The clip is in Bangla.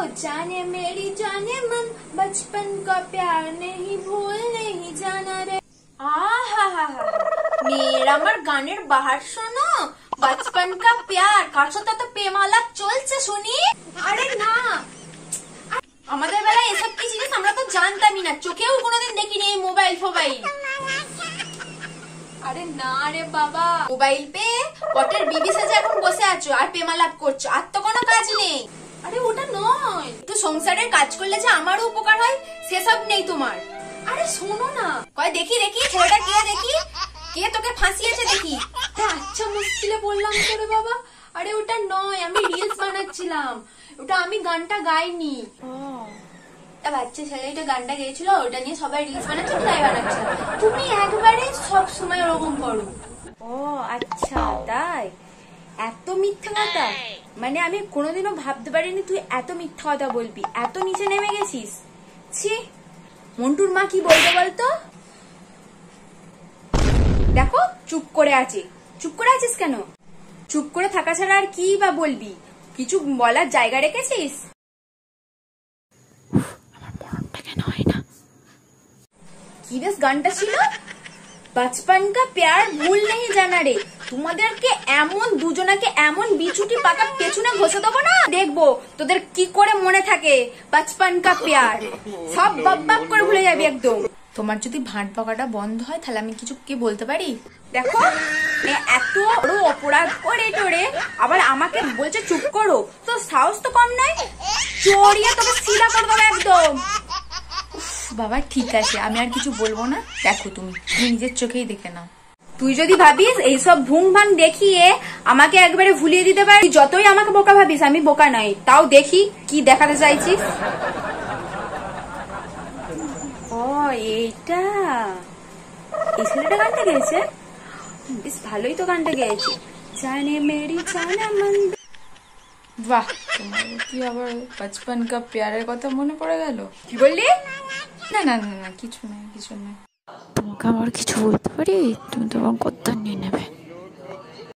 जाने मेरी जाने मन, बचपन का प्यार नहीं भूल नहीं जाना रे। মেয়ের আমার গানের বাহার শোনো, বচপন কা প্যার। কার সাথে তো প্রেম আলাপ চলছে শুনি? আরে না, আমাদের বেলায় এসব কি জিনিস আমরা তো জানতামই না, চোখেও কোনোদিন দেখিনি এই মোবাইল ফোবাইল। আরে না রে বাবা, মোবাইল পে পটের বিবি সেজে এখন বসে আছো আর প্রেম আলাপ করছো, আর তো কোনো কাজ নেই। আরে ওটা নয়, তো সংসারের কাজ করলে যে আমারও উপকার হয় সেসব নেই তোমার। আরে শোনো না, কয় দেখি দেখি ছেলেটা কে, দেখি কে তোকে ফাঁসিয়েছে দেখি। আচ্ছা মুশকিলে বললাম তো রে বাবা। আরে ওটা নয়, আমি রিলস বানাচ্ছিলাম, ওটা আমি গানটা গাইনি। তা বাচ্চা ছেলেটা গানটা গেয়েছিল, ওটা নিয়ে সবাই রিলস বানাচ্ছে, তাই বানাচ্ছিলাম। তুমি একবারে সব সময় ওরকম করো। ও আচ্ছা তাই, এত মিথ্যা কথা? মানে আমি কোনোদিনও ভাবতে পারিনি তুই এত মিথ্যা কথা বলবি, এত নিচে নেমে গেছিস। ছি, মন্টুর মা কি বলবে বলতো? দেখো চুপ করে আছে। চুপ করে আছিস কেন? চুপ করে থাকা ছাড়া আর কি বা বলবি? কিছু বলার জায়গা রেখেছিস? আমার মরণটা কেন হয় না? কি বেশ গানটা ছিল, বচপন কা প্যার ভুল নেই জানা রে। তোমাদেরকে এমন দুজনাকে এমন বিছুটি পাকা পেছনে ঘষে দেবো না, দেখবো তোদের কি করে মনে থাকে বচপন কা প্যার। সব বাপ বাপ করে ভুলে যাবি একদম। তোমার যদি ভাঁট বকাটা বন্ধ হয় তাহলে আমি কিছু কি বলতে পারি? দেখো এত বড় অপরাধ করে টোরে আবার আমাকে বলছে চুপ করো, তো সাহস তো কম নয়, চড়িয়ে তোকে সিধা করে দেবো একদম। বাবা ঠিক আছে, আমি আর কিছু বলবো না, দেখো তুমি নিজের চোখেই দেখে নাও। তুই যদি ভাবিস এইসব ভুং ভাং দেখিয়ে আমাকে একবারে ভুলিয়ে দিতে পারিস, যতই আমাকে বোকা ভাবিস আমি বোকা নই, তাও দেখি কি দেখাতে চাইছিস। ও এইটা, এই ছেলেটা গানটা গেয়েছে, বেশ ভালোই তো গানটা গেয়েছে। জানে মেরি জানা মন। বাহ, তোমার কি আবার বচপন কা প্যারের কথা মনে পড়ে গেল? কি বললি? না না না না, কিছু নাই কিছু নাই। তোমাকে আবার কিছু বলতে পারি? তুমি তো আমার কথা নিয়ে নেবে।